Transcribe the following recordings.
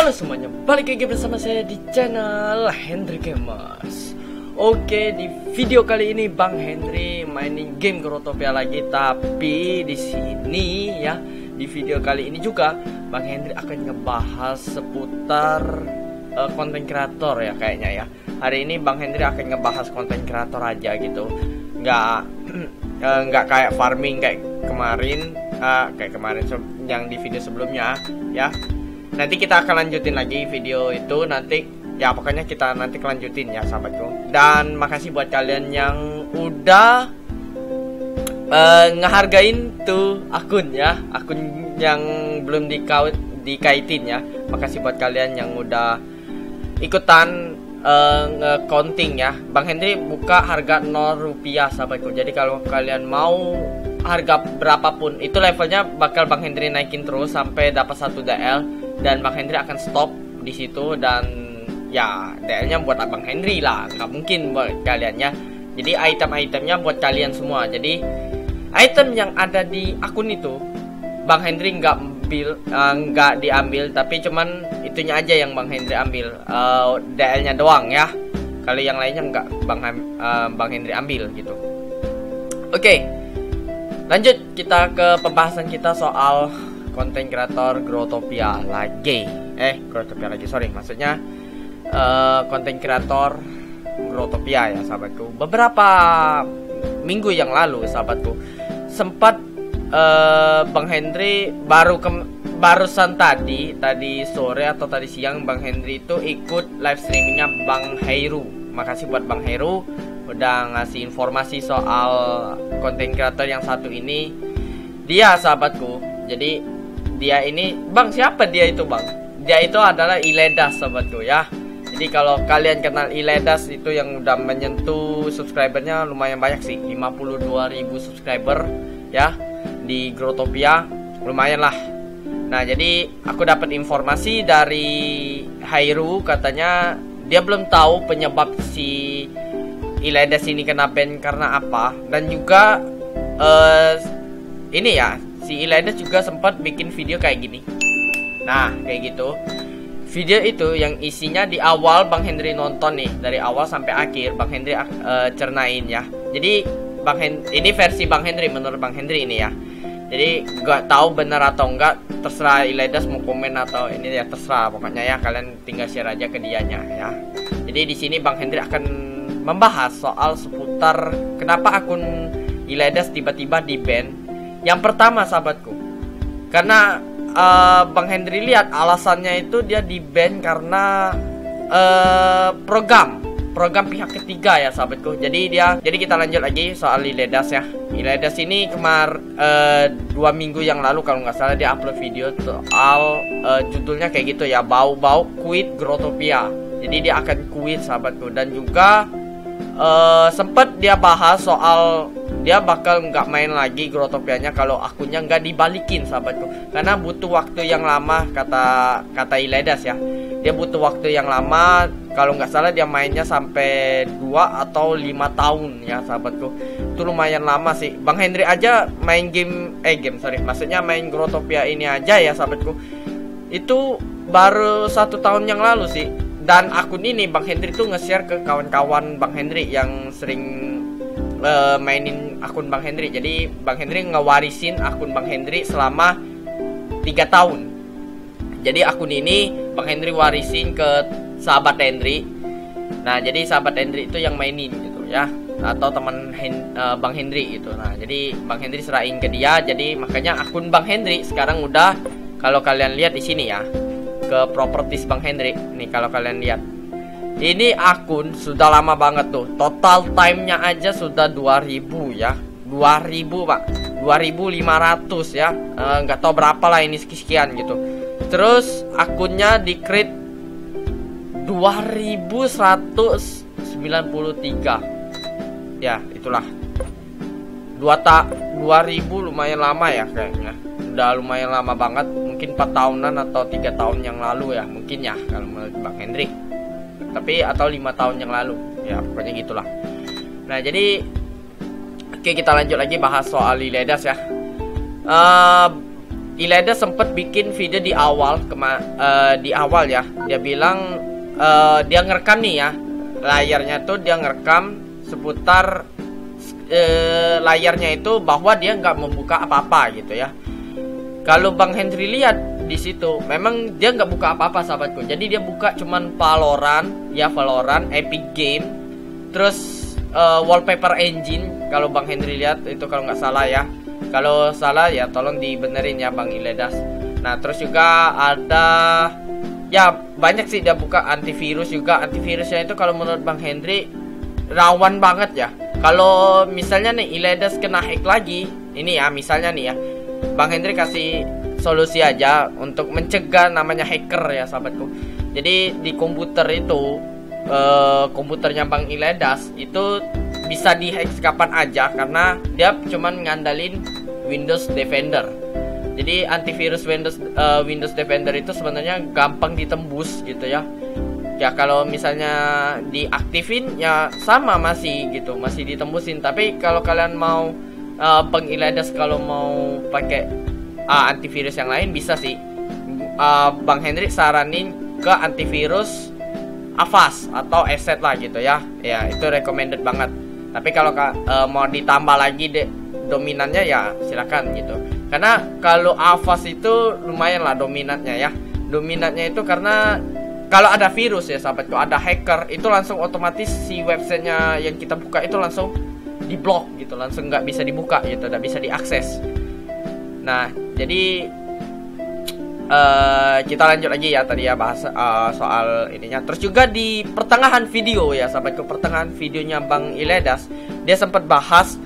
Halo semuanya, balik lagi bersama saya di channel Hendry Gamers. Oke, di video kali ini Bang Hendry mainin game Growtopia lagi, tapi di sini ya, di video kali ini juga Bang Hendry akan ngebahas seputar konten kreator ya kayaknya ya. Hari ini Bang Hendry akan ngebahas konten kreator aja gitu. Nggak kayak farming kayak kemarin yang di video sebelumnya ya. Nanti kita akan lanjutin lagi video itu nanti ya, pokoknya kita nanti kelanjutin ya sahabatku. Dan makasih buat kalian yang udah ngehargain tuh akun ya, akun yang belum dikaitin ya. Makasih buat kalian yang udah ikutan nge-counting ya. Bang Hendry buka harga 0 rupiah sahabatku. Jadi kalau kalian mau harga berapapun itu levelnya bakal Bang Hendry naikin terus sampai dapat 1 DL. Dan Bang Hendry akan stop di situ, dan ya DL-nya buat Bang Hendry lah, nggak mungkin buat kalian ya. Jadi item-itemnya buat kalian semua. Jadi item yang ada di akun itu Bang Hendry nggak diambil, tapi cuman itunya aja yang Bang Hendry ambil, DL-nya doang ya. Kalau yang lainnya nggak Bang Hendry ambil gitu. Oke, lanjut kita ke pembahasan kita soal konten kreator Growtopia lagi. Growtopia lagi, sorry, maksudnya konten kreator Growtopia ya sahabatku. Beberapa minggu yang lalu sahabatku sempat Bang Hendry barusan tadi sore atau tadi siang Bang Hendry itu ikut live streamingnya Bang Heru. Makasih buat Bang Heru udah ngasih informasi soal konten kreator yang satu ini. Dia sahabatku, jadi dia ini, Bang, siapa dia itu Bang? Dia itu adalah Iledas sahabatku ya. Jadi kalau kalian kenal Iledas itu yang udah menyentuh subscribernya lumayan banyak sih, 52.000 subscriber ya di Growtopia, lumayan lah. Nah, jadi aku dapat informasi dari Hairu, katanya dia belum tahu penyebab si Iledas ini karena apa. Dan juga ini ya, si Iledas juga sempat bikin video kayak gini. Nah, kayak gitu. Video itu yang isinya di awal Bang Hendry nonton nih, dari awal sampai akhir Bang Hendry cernain ya. Jadi ini versi Bang Hendry, menurut Bang Hendry ini ya. Jadi gak tahu benar atau enggak, terserah Iledas mau komen atau ini ya, terserah pokoknya ya, kalian tinggal share aja ke dianya ya. Jadi di sini Bang Hendry akan membahas soal seputar kenapa akun Iledas tiba-tiba di-ban. Yang pertama sahabatku, karena Bang Hendry lihat alasannya itu dia di-ban karena program pihak ketiga ya sahabatku. Jadi kita lanjut lagi soal Iledas ya. Iledas ini 2 minggu yang lalu kalau nggak salah dia upload video soal judulnya kayak gitu ya, bau-bau quit Growtopia. Jadi dia akan quit sahabatku. Dan juga sempat dia bahas soal dia bakal nggak main lagi Growtopianya kalau akunnya nggak dibalikin sahabatku, karena butuh waktu yang lama, kata Iledas ya. Dia butuh waktu yang lama, kalau nggak salah dia mainnya sampai 2 atau 5 tahun ya sahabatku. Itu lumayan lama sih. Bang Hendry aja main maksudnya main Growtopia ini aja ya sahabatku, itu baru 1 tahun yang lalu sih. Dan akun ini Bang Hendry tuh nge-share ke kawan-kawan Bang Hendry yang sering mainin akun Bang Hendry. Jadi Bang Hendry ngewarisin akun Bang Hendry selama 3 tahun. Jadi akun ini Bang Hendry warisin ke sahabat Hendry. Nah, jadi sahabat Hendry itu yang mainin gitu ya, atau teman Bang Hendry gitu. Nah, jadi Bang Hendry serahin ke dia. Jadi makanya akun Bang Hendry sekarang udah, kalau kalian lihat di sini ya, ke properties Bang Hendry nih, kalau kalian lihat ini akun sudah lama banget tuh. Total time-nya aja sudah 2000 ya. 2000 Pak, 2500 ya, nggak tahu berapa lah ini, sekian gitu. Terus akunnya di create 2193 ya, itulah 2000 lumayan lama ya kayaknya. Udah lumayan lama banget, mungkin 4 tahunan atau 3 tahun yang lalu ya, mungkin ya kalau menurut Bang Hendry. Tapi atau 5 tahun yang lalu ya, pokoknya gitulah. Nah, jadi oke, kita lanjut lagi bahas soal Iledas ya. Ileda sempat bikin video di awal ya. Dia bilang dia ngerekam nih ya. Layarnya tuh dia ngerekam seputar layarnya itu bahwa dia nggak membuka apa-apa gitu ya. Kalau Bang Henry lihat di situ, memang dia nggak buka apa-apa sahabatku. Jadi dia buka cuman Valorant, Epic Game, terus wallpaper engine. Kalau Bang Henry lihat itu kalau nggak salah ya. Kalau salah ya tolong dibenerin ya Bang Iledas. Nah terus juga ada ya banyak sih dia buka antivirus juga. Antivirusnya itu kalau menurut Bang Henry rawan banget ya. Kalau misalnya nih Iledas kena hack lagi, ini ya misalnya nih ya, Bang Henry kasih solusi aja untuk mencegah namanya hacker ya sahabatku. Jadi di komputer itu komputernya Bang Iledas itu bisa dihack kapan aja karena dia cuman ngandalin Windows Defender. Jadi antivirus Windows Defender itu sebenarnya gampang ditembus gitu ya. Ya kalau misalnya diaktifin ya sama masih gitu, masih ditembusin. Tapi kalau kalian mau Bang Iledas kalau mau pakai antivirus yang lain bisa sih. Bang Henry saranin ke antivirus Avast atau Asset lah gitu ya. Ya itu recommended banget. Tapi kalau mau ditambah lagi dominannya ya silakan gitu. Karena kalau Avast itu lumayan lah dominannya ya. Dominannya itu karena kalau ada virus ya sahabatku, ada hacker itu langsung otomatis si websitenya yang kita buka itu langsung diblok gitu, langsung nggak bisa dibuka gitu, nggak bisa diakses. Nah jadi kita lanjut lagi ya tadi ya bahas soal ininya. Terus juga di pertengahan video ya sahabatku, pertengahan videonya Bang Iledas dia sempat bahas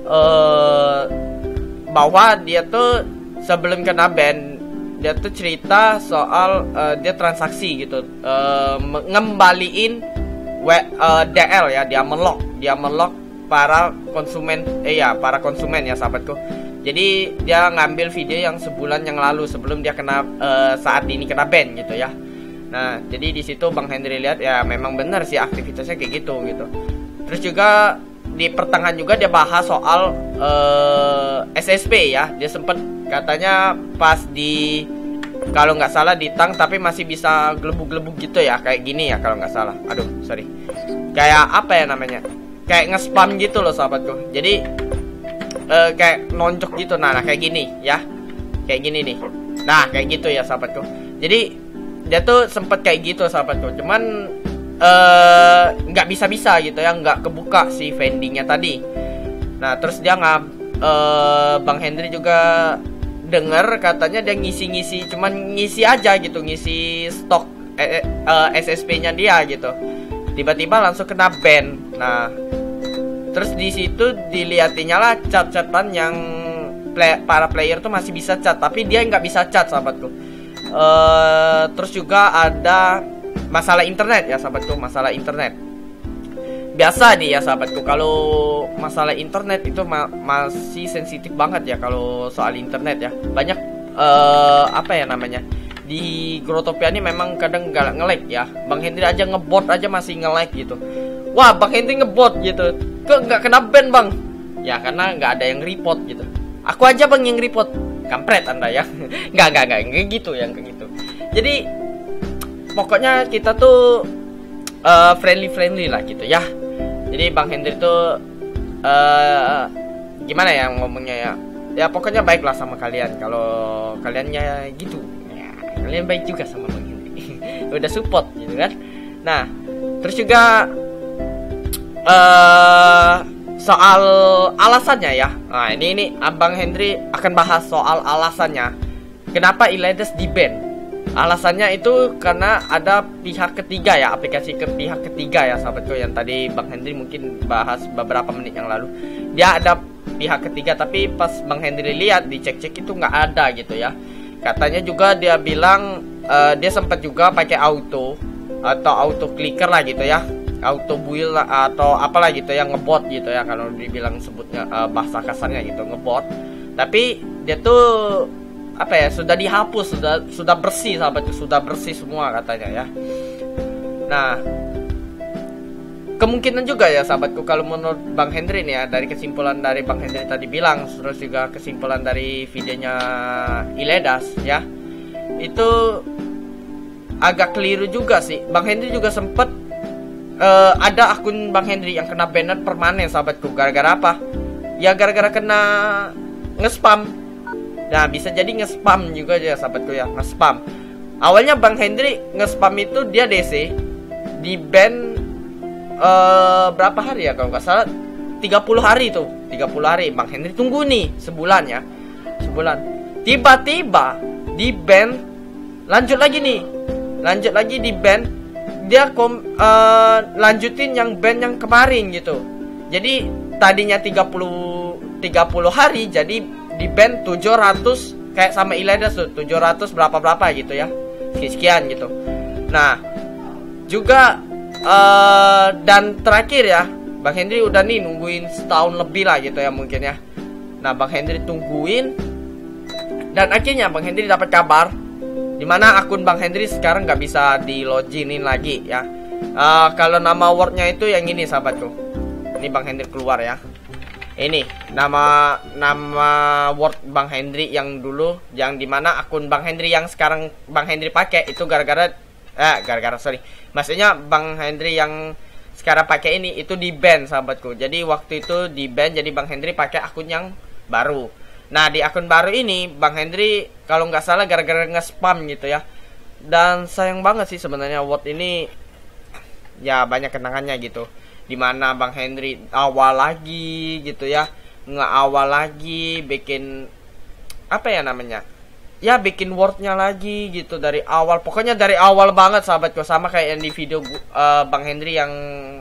bahwa dia tuh sebelum kena ban dia tuh cerita soal dia transaksi gitu, ngembaliin DL ya, dia melok para konsumen para konsumen ya sahabatku. Jadi dia ngambil video yang sebulan yang lalu sebelum dia kena saat ini kena ban gitu ya. Nah jadi di situ Bang Henry lihat ya memang benar sih aktivitasnya kayak gitu. Terus juga di pertengahan juga dia bahas soal SSP ya. Dia sempat katanya pas di kalau nggak salah di tank tapi masih bisa gelebuk-gelebuk gitu ya, kayak gini ya kalau nggak salah. Aduh sorry, kayak apa ya namanya, kayak nge-spam gitu loh sahabatku. Jadi kayak nonjok gitu. Nah kayak gini ya, kayak gini nih. Nah kayak gitu ya sahabatku. Jadi dia tuh sempet kayak gitu sahabatku, cuman nggak bisa gitu ya, nggak kebuka si vendingnya tadi. Nah terus dia Bang Henry juga denger katanya dia ngisi cuman ngisi aja gitu, ngisi stok SSP-nya dia gitu, tiba-tiba langsung kena ban. Nah terus di situ dilihatinnya lah chat-chatan yang para player tuh masih bisa chat, tapi dia nggak bisa chat sahabatku. Terus juga ada masalah internet ya sahabatku, masalah internet. Biasa nih ya sahabatku, kalau masalah internet itu masih sensitif banget ya kalau soal internet ya. Banyak apa ya namanya, di Growtopia ini memang kadang gak nge-lag ya. Bang Henry aja ngebot aja masih nge-lag gitu. Wah Bang Henry ngebot gitu, kok nggak kena ban Bang? Ya karena nggak ada yang report gitu. Aku aja Bang yang report. Kampret Anda ya. Nggak gitu yang kayak gitu. Jadi pokoknya kita tuh friendly lah gitu ya. Jadi Bang Henry tuh gimana ya ngomongnya ya. Ya pokoknya baiklah sama kalian. Kalau kaliannya gitu ya, kalian baik juga sama Bang Henry. Udah support gitu kan. Nah terus juga soal alasannya ya. Nah ini Abang Henry akan bahas soal alasannya kenapa Iledas di-ban. Alasannya itu karena ada pihak ketiga ya, aplikasi pihak ketiga ya sahabatku, yang tadi Bang Henry mungkin bahas beberapa menit yang lalu. Dia ada pihak ketiga, tapi pas Bang Henry lihat dicek-cek itu nggak ada gitu ya. Katanya juga dia bilang dia sempat juga pakai auto atau auto clicker lah gitu ya, auto build atau apalah gitu ya, ngebot gitu ya kalau dibilang sebutnya bahasa kasarnya gitu, ngebot. Tapi dia tuh apa ya, sudah dihapus, sudah bersih sahabat, sudah bersih semua katanya ya. Nah kemungkinan juga ya sahabatku, kalau menurut Bang Henry nih ya, dari kesimpulan dari Bang Henry tadi bilang, terus juga kesimpulan dari videonya Iledas ya, itu agak keliru juga sih. Bang Henry juga sempet ada akun Bang Henry yang kena banned permanen sahabatku. Gara-gara apa? Ya gara-gara kena nge-spam. Nah bisa jadi nge-spam juga ya sahabatku ya, nge-spam. Awalnya Bang Henry nge-spam itu dia DC di ban berapa hari ya kalau nggak salah, 30 hari tuh, 30 hari Bang Henry tunggu nih sebulan ya, sebulan. Tiba-tiba di ban, lanjut lagi di ban, dia lanjutin yang ban yang kemarin gitu. Jadi tadinya 30 hari, jadi di ban 700 kayak sama Iledas tuh, 700 berapa gitu ya, sekian gitu. Nah juga dan terakhir ya, Bang Henry udah nih nungguin setahun lebih lah gitu ya mungkin ya. Nah Bang Henry tungguin, dan akhirnya Bang Henry dapat kabar dimana akun Bang Henry sekarang nggak bisa di loginin lagi ya. Kalau nama wordnya itu yang ini sahabatku, ini Bang Henry keluar ya. Ini nama word Bang Henry yang dulu, yang dimana akun Bang Henry yang sekarang Bang Henry pakai itu maksudnya Bang Henry yang sekarang pakai ini itu di ban sahabatku. Jadi waktu itu di ban, jadi Bang Henry pakai akun yang baru. Nah di akun baru ini Bang Henry kalau nggak salah gara-gara nge-spam gitu ya. Dan sayang banget sih sebenarnya word ini ya, banyak kenangannya gitu, dimana Bang Henry awal lagi gitu ya, nge-awal lagi bikin apa ya namanya ya, bikin wordnya lagi gitu dari awal. Pokoknya dari awal banget sahabatku, sama kayak yang di video Bang Henry yang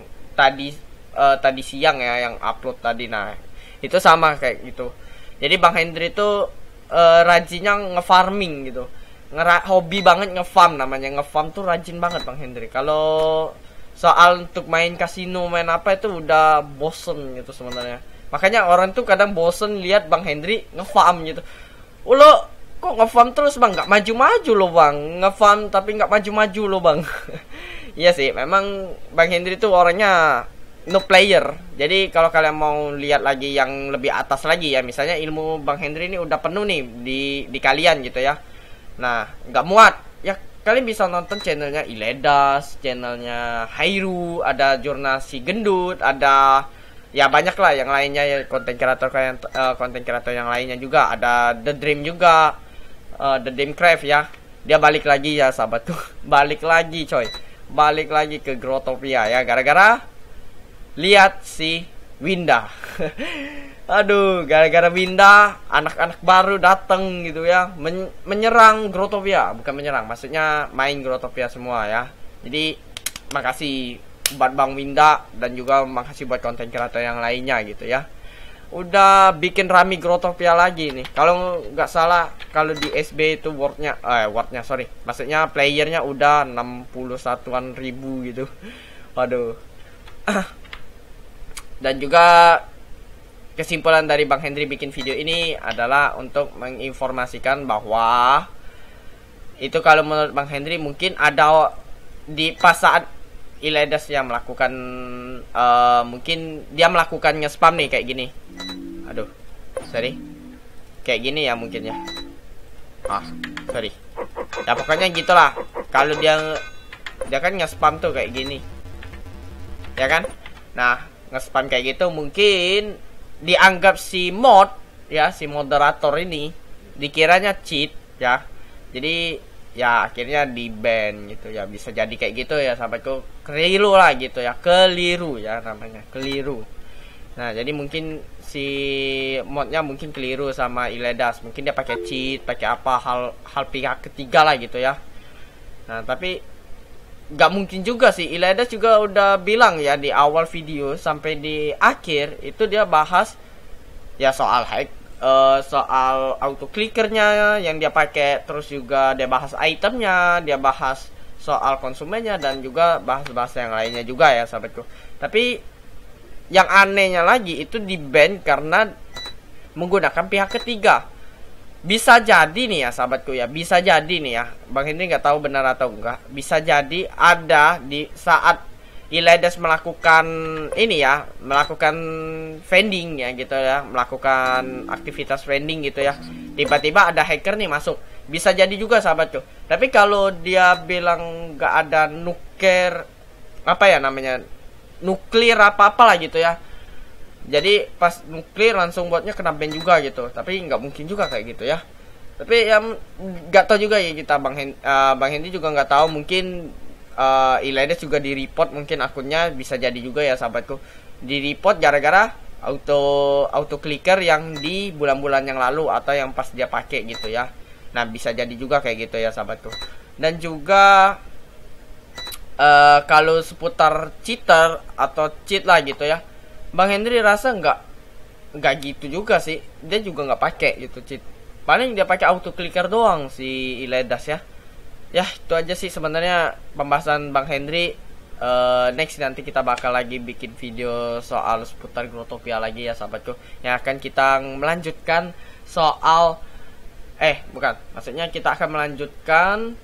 tadi siang ya, yang upload tadi. Nah itu sama kayak gitu. Jadi Bang Henry itu rajinnya nge-farming gitu, hobi banget nge-farm, namanya nge-farm tuh rajin banget Bang Henry. Kalau soal untuk main kasino, main apa itu udah bosen gitu sebenarnya. Makanya orang tuh kadang bosen lihat Bang Henry nge-farm gitu. Lo kok nge-farm terus Bang, nggak maju-maju lo Bang, nge-farm tapi nggak maju-maju lo Bang. Iya sih, memang Bang Henry tuh orangnya no player. Jadi kalau kalian mau lihat lagi yang lebih atas lagi ya, misalnya ilmu Bang Henry ini udah penuh nih di kalian gitu ya. Nah nggak muat ya, kalian bisa nonton channelnya Iledas, channelnya Hairu, ada jurnal si gendut, ada ya banyak lah yang lainnya ya, konten kreator yang lainnya juga, ada The Dream juga, The Dream Craft ya. Dia balik lagi ya sahabatku, balik lagi ke Growtopia ya, gara-gara lihat si Winda. Aduh, gara-gara Winda, anak-anak baru datang gitu ya, menyerang Growtopia. Bukan menyerang, maksudnya main Growtopia semua ya. Jadi makasih buat Bang Winda, dan juga makasih buat konten kreator yang lainnya gitu ya, udah bikin rame Growtopia lagi nih. Kalau nggak salah, kalau di SB itu maksudnya playernya udah 61-an ribu gitu. Waduh. Dan juga kesimpulan dari Bang Henry bikin video ini adalah untuk menginformasikan bahwa itu kalau menurut Bang Henry mungkin ada di pas saat Iledas yang melakukan mungkin dia melakukan nge-spam nih kayak gini. Aduh, sorry. Kayak gini ya mungkin ya. Sorry. Ya pokoknya gitulah. Kalau dia kan nge-spam tuh kayak gini. Ya kan? Nah, nge-spam kayak gitu mungkin dianggap si moderator ini dikiranya cheat ya. Jadi ya akhirnya di ban gitu ya, bisa jadi kayak gitu ya sahabatku. Keliru lah gitu ya, keliru ya namanya, keliru. Nah jadi mungkin si modnya mungkin keliru sama Iledas, mungkin dia pakai cheat, pakai apa hal pihak ketiga lah gitu ya. Nah tapi nggak mungkin juga sih, Iledas juga udah bilang ya di awal video sampai di akhir itu dia bahas ya soal hack, soal auto clickernya yang dia pakai, terus juga dia bahas itemnya, dia bahas soal konsumennya, dan juga bahas yang lainnya juga ya sahabatku. Tapi yang anehnya lagi itu di ban karena menggunakan pihak ketiga. Bisa jadi nih ya sahabatku ya, bisa jadi nih ya, Bang Henry nggak tahu benar atau enggak, bisa jadi ada di saat Iledes melakukan ini ya, melakukan vending ya gitu ya, melakukan aktivitas vending gitu ya, tiba-tiba ada hacker nih masuk, bisa jadi juga sahabatku. Tapi kalau dia bilang nggak ada nuker apa ya namanya, nuklir apa lah gitu ya, jadi pas nuklir langsung botnya kena ban juga gitu. Tapi nggak mungkin juga kayak gitu ya. Tapi ya nggak tahu juga ya kita, Bang Hendy juga nggak tahu, mungkin Iledes juga di report mungkin akunnya, bisa jadi juga ya sahabatku, di report gara-gara auto clicker yang di bulan-bulan yang lalu atau yang pas dia pakai gitu ya. Nah bisa jadi juga kayak gitu ya sahabatku. Dan juga kalau seputar cheater atau cheat lah gitu ya, Bang Henry rasa nggak gitu juga sih, dia juga nggak pakai gitu cheat, paling dia pakai auto clicker doang si Iledas ya. Ya itu aja sih sebenarnya pembahasan Bang Henry. Next nanti kita bakal lagi bikin video soal seputar Growtopia lagi ya sahabatku, yang akan kita melanjutkan soal bukan, maksudnya kita akan melanjutkan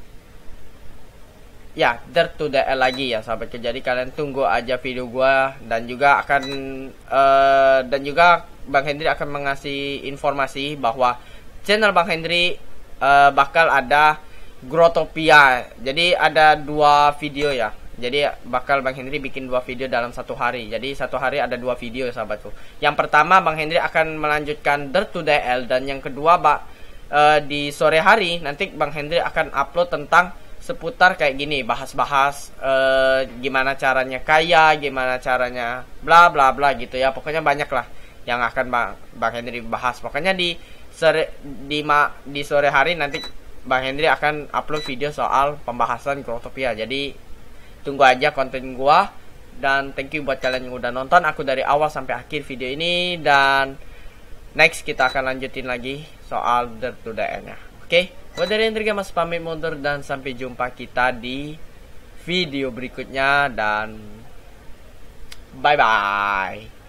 ya Dirt to DL lagi ya sahabatku. Jadi kalian tunggu aja video gua, dan juga akan dan juga Bang Henry akan mengasih informasi bahwa channel Bang Henry bakal ada Growtopia. Jadi ada 2 video ya. Jadi bakal Bang Henry bikin 2 video dalam satu hari. Jadi satu hari ada 2 video sahabatku. Yang pertama Bang Henry akan melanjutkan Dirt to DL, dan yang kedua di sore hari nanti Bang Henry akan upload tentang seputar kayak gini, bahas-bahas gimana caranya kaya, gimana caranya bla bla bla gitu ya. Pokoknya banyak lah yang akan Bang Henry bahas. Pokoknya di sore hari nanti Bang Henry akan upload video soal pembahasan Growtopia. Jadi tunggu aja konten gua, dan thank you buat kalian yang udah nonton aku dari awal sampai akhir video ini. Dan next kita akan lanjutin lagi soal Dirt to DL nya. Oke, gua dari Hendrik Mas pamit mundur, dan sampai jumpa kita di video berikutnya, dan bye bye.